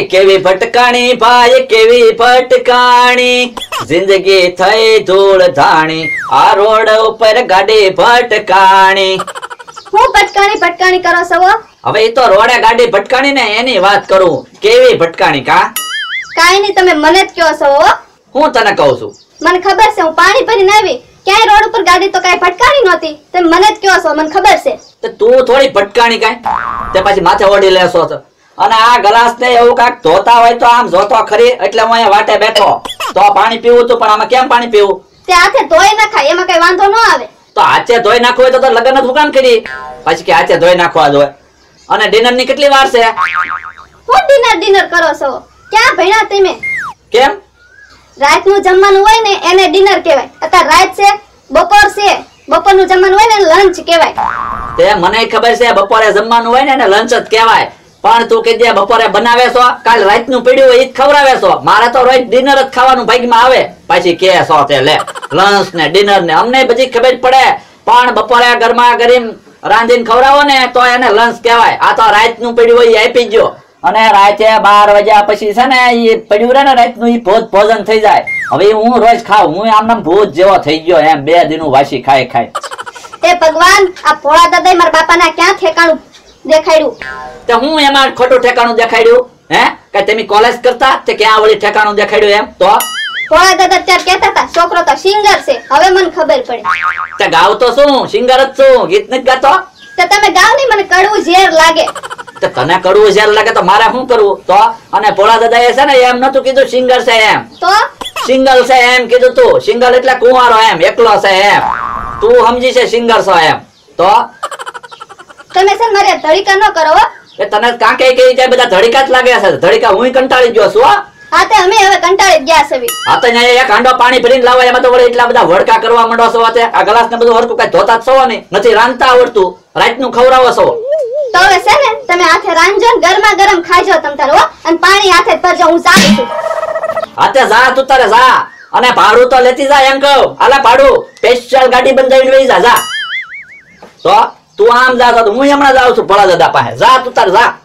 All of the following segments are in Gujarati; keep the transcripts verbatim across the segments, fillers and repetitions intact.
કેવી ભટકાણી ભાઈ કેવી ભટકાણી, જિંદગી થઈ ધૂળ ધાણી, આ રોડ ઉપર ગાડી ભટકાણી. હું ભટકાણી ભટકાણી કરો છો? હવે એ તો રોડે ગાડી ભટકાણી ને એની વાત કરું. કેવી ભટકાણી કા? કાઈ નહીં, તમે મને જ કહો છો. હું તને કહું છું. મને ખબર છે, હું પાણી ભરીને આવી, ક્યાંય રોડ ઉપર ગાડી તો કાઈ ભટકાણી નહોતી. તમે મને જ કહો છો, મને ખબર છે. તો તું થોડી ભટકાણી કાઈ તે પછી માથે ઓઢી લેશો તો. અને આ ગ્લાસ ને એવું કાક ધોતા હોય તો આમ જોતો ખરી, એટલે હું અહીંયા વાટે બેઠો તો પાણી પીવું તું, પણ આમાં કેમ પાણી પીવું? તે હાથે ધોઈ નખાય, એમાં કઈ વાંધો ન આવે. તો હાથે ધોઈ નાખવું હોય તો લગન જ કામ કરી, પછી કે હાથે ધોઈ નાખવા જોઈએ. અને ડિનર ની કેટલી વાર છે? હું ડિનર ડિનર કરો છો? ક્યાં ભણ્યા તમે? કેમ? રાત નું જમવાનું હોય ને એને ડિનર કહેવાય. અત્યારે રાત છે, બપોર છે, બપોર નું જમવાનું હોય ને લંચ કહેવાય. તે મને ખબર છે બપોરે જમવાનું હોય ને એને લંચ જ કહેવાય, પણ તું કે જે બપોરે બનાવે છો, કાલ રાત નું પડ્યું હોય ઈ જ ખવડાવે છો. મારે તો રોજ ડિનર જ ખાવાનું ભાગ્યમાં આવે, પછી કે છો તે લે લંચ ને ડિનર ને. અમને બધી ખબર પડે, પણ બપોરે ગરમા ગરમ રાંધીને ખવડાવો ને તો એને લંચ કહેવાય. આ તો રાત નું પડ્યું હોય આપી ગયો, અને રાતે બાર વાગ્યા પછી છે ને એ પડ્યું રહે ને રાત નું ઈ ભોજ ભોજન થઈ જાય. હવે હું રોજ ખાવ, હું આમ નામ ભૂત જેવો થઈ ગયો એમ, બે દિનું વાસી ખાઈ ખાઈ. એ ભગવાન, આ ભોળા દાદા મારા બાપાના ક્યાં ઠેકાણું દેખાડ્યું? તે હું એમાં ખોટું ઠેકાણું દેખાડ્યું? હે કે તમે કોલેજ કરતા તે ક્યાં વળી ઠેકાણું દેખાડ્યું? એમ તો ભોળા દાદા ત્યારે કહેતા હતા છોકરો તો સિંગર છે. હવે મને ખબર પડી. તે ગાવ તો શું, સિંગર જ છું, ગીત નથી ગાતો. તો તમે ગાવ નહીં, મને કડવું ઝેર લાગે. તો તને કડવું ઝેર લાગે તો મારે શું કરવું? તો અને ભોળા દાદા એ છે ને એમ નતું કીધું સિંગર છે એમ, તો સિંગલ છે એમ કીધું. તું સિંગલ એટલે કુંવારો એમ, એકલો છે એમ. તું સમજી છે સિંગર છો એમ. તો તમે છે મારે ધડીકા ન કરો. એ તને કાંકે કે જાય બધા ધડીકા જ લાગે છે. ધડીકા હું કંટાળી ગયો છું. હા તે અમે હવે કંટાળી ગયા છે. હા તો એક હાંડો પાણી ભરીને લાવો, એમાં તો વળી એટલા બધા વડકા કરવા માંડો છો. આ ગ્લાસ ને બધું હરકું કઈ ધોતા જ છો નહીં, નથી રાંધતા આવડતું, રાત નું ખવડાવો છો. તો હવે છે ને તમે હાથે રાંધજો ને ગરમા ગરમ ખાજો તમ તારો, અને પાણી હાથે જ ભરજો. હું જાઉં છું. હાથે જા તું તારે જા, અને ભાડું તો લેતી જા એમ કહું. આલા ભાડું સ્પેશિયલ ગાડી બંધાવીને લઈ જા. જા તો તું આમ જા તો હું હમણાં જાઉં છું ભોળા દાદા પાસે. જા તું તારે જા.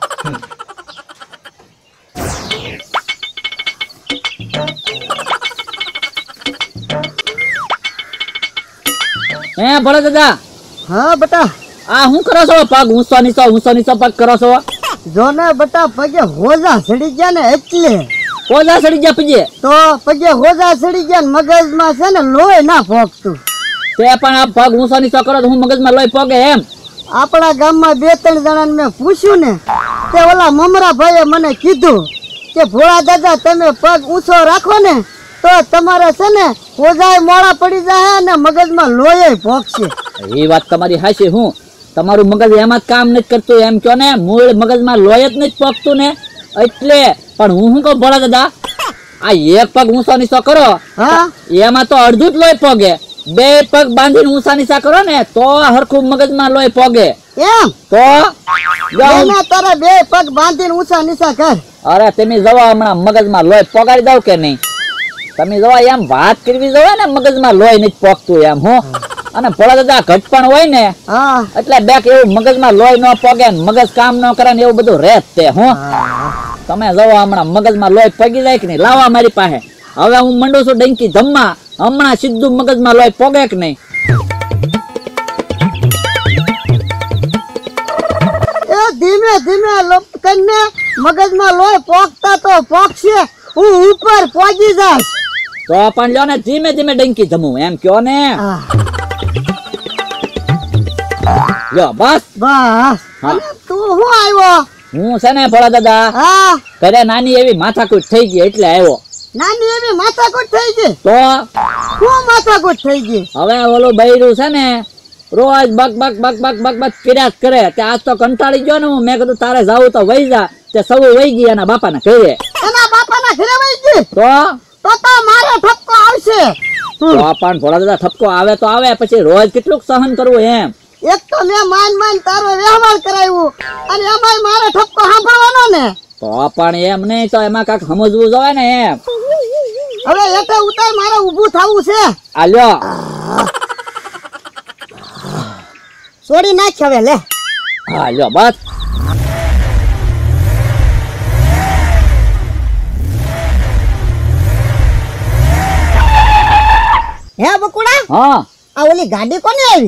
હે ભોળા દાદા? હા બેટા. આ શું કરો છો? પગ ઊંચો નીચો ઊંચો નીચો પગ કરો છો? જો ને બેટા, પગે હોજા સડી ગયા ને એટલે. હોજા સડી ગયા પગે? તો પગે હોજા સડી ગયા ને મગજમાં છે ને લોહી ના પોગતું. તે પણ આ પગ ઊંચો નીચો કરો તો હું મગજમાં લોહી પોગે એમ? આપણા ગામમાં બે ત્રણ જણા મેં પૂછ્યું ને, તે ઓલા મમરા ભાઈએ મને કીધું કે ભોળા દાદા તમે પગ ઊંચો રાખો ને તો તમારે છે ને હોજાય મોડા પડી જાય ને મગજમાં લોહી પોગશે. એ વાત તમારી હાચી. હું તમારું મગજ એમાં જ કામ નથી કરતું એમ કયો ને, મૂળ મગજમાં લોહી જ નથી પોગતું ને એટલે. પણ હું શું કહું ભોળા દાદા, આ એક પગ ઊંચો નીચો કરો એમાં તો અડધું જ લોહી પોગે. બે પગ બાંધીને ઊંચા નીચા કરો ને તો હરખું મગજમાં લોહી પોગે એમ. તો તારે બે પગ બાંધીને ઊંચા નીચા કર. અરે તમે જવા હમણાં મગજમાં લોહી પોગાડી દઉં કે નહીં? તમે જવા એમ વાત કરવી જવા ને, મગજમાં લોહી નથી પોગતું એમ. હું અને ભોળા દાદા ઘટ પણ હોય ને એટલે બેક એવું મગજમાં લોહી ન પોગે, મગજ કામ ન કરે ને એવું બધું રહે તે. હું તમે જવા હમણાં મગજમાં લોહી પગી જાય કે નહીં? લાવવા મારી પાસે. હવે હું મંડું છું ડંકી ધમવા, હમણાં સીધું મગજમાં લોહી પોગે કે નહીં? એ ધીમે ધીમે કરીને મગજમાં લોહી પોગતા તો પોગશે, હું ઉપર પહોંચી જાશ. તો પણ લ્યો ને ધીમે ધીમે ડંકી ધમું એમ કયો ને. લ્યો બસ બસ. તું હું આવ્યો? હું છે ને ભોળા દાદા હા ઘરે નાની એવી માથાકૂટ થઈ ગઈ એટલે આવ્યો. નાની એવી માથાકૂટ થઈ ગઈ? તો શું માથાકૂટ થઈ ગઈ? હવે ઓલું બૈરું છે ને રોજ બક બક બક બક બક બક કર્યા જ કરે. તે આજ તો કંટાળી ગયો ને હું. મેં કીધું તારે જાવું તો વહી જા. તે સૌ વહી ગઈ એના બાપાના ઘરે. એના બાપાના ઘરે વહી ગઈ? તો તો તો મારે ઠપકો આવશે. તો પણ ભોળા દાદા ઠપકો આવે તો આવે, પછી રોજ કેટલું સહન કરવું એમ? એક તો મેં માન માન તારો વ્યવહાર કરાવ્યું અને એમાંય મારે ઠપકો સાંભળવાનો ને. તો પણ એમ નહીં, તો એમાં કાંઈક સમજવું જોઈએ ને એમ. હવે એટલે ઉતાર મારે ઊભું થવું છે. આ લ્યો છોડી નાખ હવે લે. હા લ્યો બસ. હે બકુડા હા આ ઓલી ગાડી કોને આવી?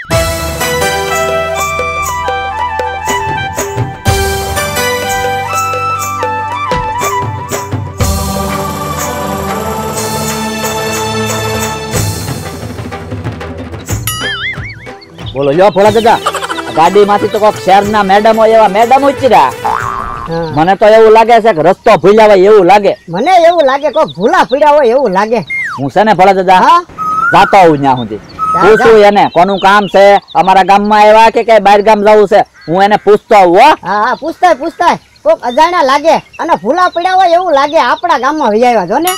બોલો લ્યો ભોળા દાદા, ગાડી માંથી તો કોક શહેરના મેડમ હોય એવા મેડમ ઉતર્યા. હા. મને તો એવું લાગે છે કે રસ્તો ભૂલ્યા હોય એવું લાગે. મને એવું લાગે કોઈ ભૂલા પડ્યા હોય એવું લાગે. હું છે ને ભોળા દાદા હા જાતો હોઉં ત્યાં સુધી જા, પૂછું એને કોનું કામ છે, અમારા ગામમાં આવ્યા કે કઈ બહાર ગામ જવું છે, હું એને પૂછતો આવું હો. હા હા પૂછતાય પૂછતાય કોક અજાણ્યા લાગે અને ભૂલા પડ્યા હોય એવું લાગે આપણા ગામમાં વહી આવ્યા જો ને.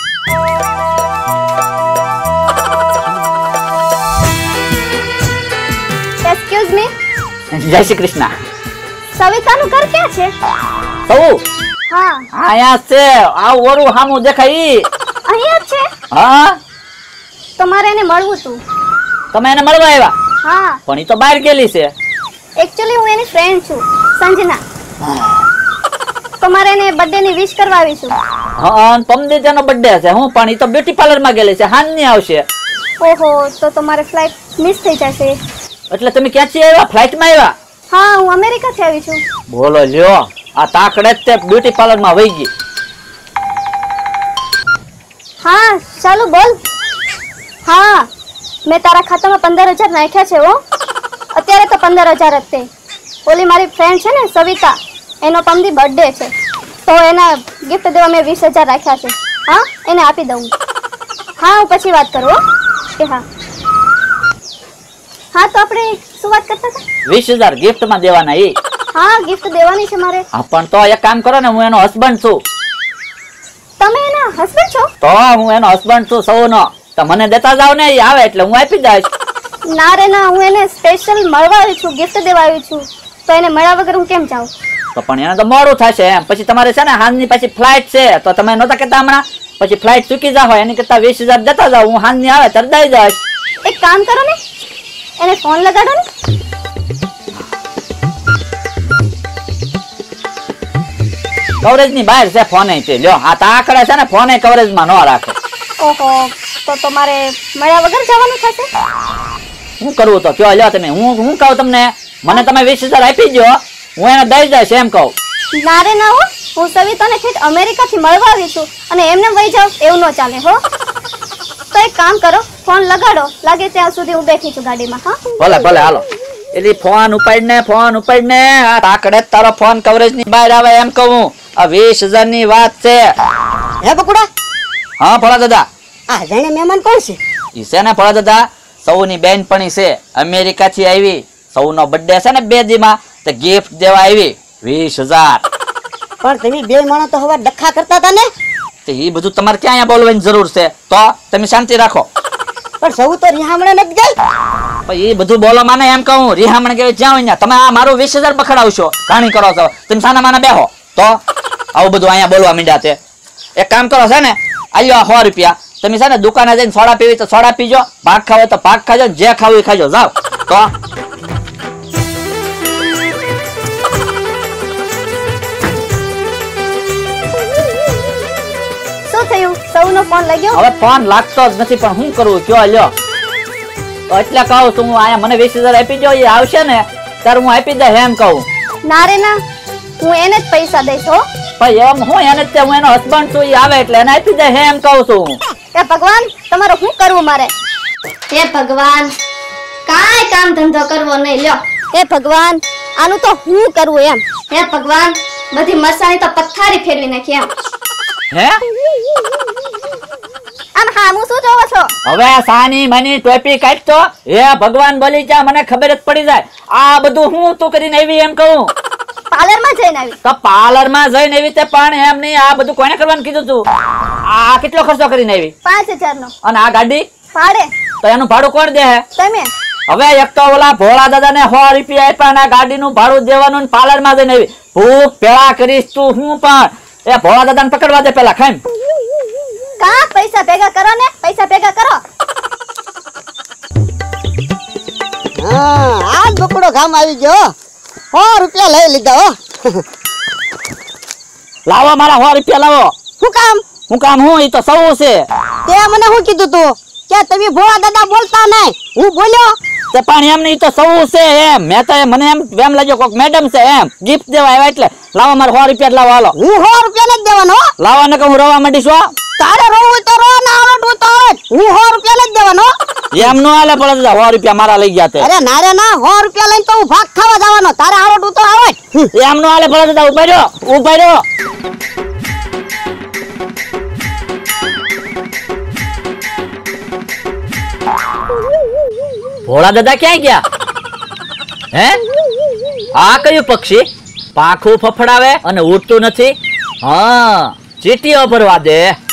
એક્સક્યુઝ મી, જય શ્રી કૃષ્ણ. સવિતાનું ઘર ક્યાં છે? સૌ હા અહીંયા જ છે, આ ઓરું સામું દેખાય ઈ. અહીંયા જ છે. હા તો મારે એને મળવું હતું. તમે એને મળવા આવ્યા? હા પણ ઈ તો બહાર ગયેલી છે. એકચ્યુઅલી હું એની ફ્રેન્ડ છું, સંજના. તો મારે એને બર્થડે ની વિશ કરવા આવી છું. હા પમદી તેનો બર્થડે છે. હું પણ ઈ તો બ્યુટી પાર્લર માં ગયેલી છે, હાન ની આવશે. ઓહો, તો તમારે ફ્લાઇટ મિસ થઈ જશે. એટલે તમે ક્યાંથી આવ્યા? ફ્લાઇટ માં આવ્યા? હા, હું અમેરિકાથી આવી છું. બોલો લ્યો, આ તાકડે જ તે બ્યુટી પાર્લર માં વહી ગઈ. હા ચાલુ બોલ. હા, મેં તારા ખાતામાં પંદર હજાર નાખ્યા છે હો. અત્યારે તો પંદર હજાર જ તે. ઓલી મારી ફ્રેન્ડ છે ને સવિતા, એનો પમદી બર્થડે છે, તો એના ગિફ્ટ દેવા મેં વીસ હજાર રાખ્યા છે. હા, એને આપી દઉં. હા, હું પછી વાત કરું હો. કે હા હા, તો આપણે શું વાત કરતા હતા? વીસ હજાર ગિફ્ટ માં દેવાના ઈ. હા, ગિફ્ટ દેવાની છે મારે. હા પણ તો એક કામ કરો ને, હું એનો હસબન્ડ છું. તમે એના હસબન્ડ છો? તો હું એનો હસબન્ડ છું સૌનો. તો મને દેતા જાવ ને, ઈ આવે એટલે હું આપી દઈશ. ના રે ના, હું એને સ્પેશિયલ મળવા આવી છું, ગિફ્ટ દેવા આવી છું. તો એને મળ્યા વગર હું કેમ જાઉં? તો પણ એને તો મોડું થશે એમ. પછી તમારે છે ને હાંજની પછી ફ્લાઇટ છે, તો તમે નહોતા કહેતા હમણાં પછી ફ્લાઇટ ચૂકી જાવ, એની કરતા વીસ હજાર દેતા જાવ, હું હાંજની આવે તરત દઈ જઈશ. એક કામ કરો ને, એને ફોન લગાડો ને. કવરેજ ની બહાર છે ફોન છે. લ્યો આ તાકડે છે ને ફોન કવરેજ માં ન રાખે. ઓહો, તો તમારે મળ્યા વગર જવાનું થશે. શું કરવું તો કયો લ્યો તમે. હું હું કહું તમને, મને તમે વીસ હજાર આપી દો, હું એને દઈ જઈશ એમ કહું. ના રે ના હો, હું સવિતાને ઠેઠ અમેરિકાથી મળવા આવી છું અને એમને વહી જાવ એવું ન ચાલે હો. તો એક કામ કરો, ફોન લગાડો, લાગે ત્યાં સુધી હું બેઠી છું ગાડીમાં. હા ભલે ભલે હાલો. એટલે ફોન ઉપાડ ને ફોન ઉપાડ ને, આ તાકડે તારો ફોન કવરેજ ની બહાર આવે એમ કહું. આ વીસ હજાર ની વાત છે. હે બકુડા હા ભોળા દાદા. આ જાણે મહેમાન કોણ છે? ઈ છે ને ભોળા દાદા સૌની બેનપણી છે, અમેરિકા થી આવી. સૌનો બર્થડે છે ને બે દી માં, તો ગિફ્ટ દેવા આવી વીસ હજાર. પણ તમે બે માણસ તો હવે ડખા કરતા હતા ને. તો એ બધું તમારે ક્યાં અહીંયા બોલવાની જરૂર છે? તો તમે શાંતિ રાખો. પણ સૌ તો રિહામણે નથી ગઈ. પણ એ બધું બોલો માને એમ કહું. રિહામણ કે જ્યાં હોય ત્યાં તમે આ મારું વીસ હજાર બખડાવશો, ઘાણી કરો છો. તમે સાના માના બેહો તો આવું બધું અહીંયા બોલવા માંડ્યા છે. એક કામ કરો છે ને, આલ્યો સો રૂપિયા. તમે છે ને દુકાને જઈને સોડા પીવી તો સોડા પીજો, ભાગ ખાવ તો ભાગ ખાજો, જે ખાવું એ ખાજો. જાઓ તો. શું થયું? સૌનો ફોન લાગ્યો? હવે ફોન લાગતો જ નથી, પણ શું કરવું કયો લ્યો. તો એટલે કહું છું હું, અહીંયા મને વીસ હજાર આપી દો, એ આવશે ને ત્યારે હું આપી દે એમ કહું. ના રે ના, હું એને જ પૈસા દઈશ હો. ભાઈ એમ હું એને જ તે, હું એનો હસબન્ડ છું, એ આવે એટલે એને આપી દે એમ કહું છું. હે ભગવાન, તમારે શું કરવું મારે? હે ભગવાન, કાંઈ કામ ધંધો કરવો નહીં લ્યો. હે ભગવાન, આનું તો હું કરવું એમ. હે ભગવાન, બધી મરસાણી તો પથ્થારી ફેરવી નાખી એમ. હે આમ હા, હું શું જોવો છો? હવે સાની મની ટોપી કાઢતો. હે ભગવાન બોલી જા, મને ખબર જ પડી જાય. આ બધું હું તું કરીને આવી એમ કહું. પાર્લરમાં જઈને આવી. તો પાર્લર માં જઈને આવી તે, પણ એમ નહીં. આ બધું કોને કરવાનું કીધું તું? આ કેટલો ખર્ચો કરીને આવી? પાંચ હજાર નો. અને આ ગાડી ભાડે તો એનું ભાડું કોણ દે? તમે. હવે એક તો ઓલા ભોળા દાદા ને સો રૂપિયા આપ્યા ને ગાડીનું ભાડું દેવાનું, પાર્લર માં જઈને આવી. ભૂખ પેલા કરીશ તું. હું પણ એ ભોળા દાદા ને પકડવા દે પેલા. ખાઈ કા પૈસા ભેગા કરો ને, પૈસા ભેગા કરો. હા, આ બકુડો ગામ આવી ગયો. સો રૂપિયા લઈ લીધા હો. લાવો મારા સો રૂપિયા લાવો. શું કામ? હું કામ હું? એ તો સૌ છે. તે મને શું કીધું તું? કે તમે ભોળા દાદા બોલતા નહીં હું બોલ્યો તે પણ એમ નહીં તો સૌ છે એમ મેં તો મને એમ એમ લાગ્યો કોક મેડમ છે એમ ગિફ્ટ દેવા આવ્યા એટલે લાવો મારે સો રૂપિયા લાવો હાલો હું સો રૂપિયા નથી દેવાનો હો. લાવો ને કે હું રવા માંડીશ હો. તારે રોવું તો રો ના આવડતું તો આવડે. હું સો રૂપિયા નથી દેવાનો હો. એમ નો હાલે પડે સો રૂપિયા મારા લઈ ગયા તે અરે નારે ના સો રૂપિયા લઈને તો હું ભાગ ખાવા જવાનો તારે આવડતું તો આવડે. એમ નો હાલે પડે ઉભા રહ્યો ઉભા રહ્યો ભોળા દાદા ક્યાં ગયા હે આ કયું પક્ષી પાંખું ફફડાવે અને ઉડતું નથી હા ચીટીઓ ભરવા દે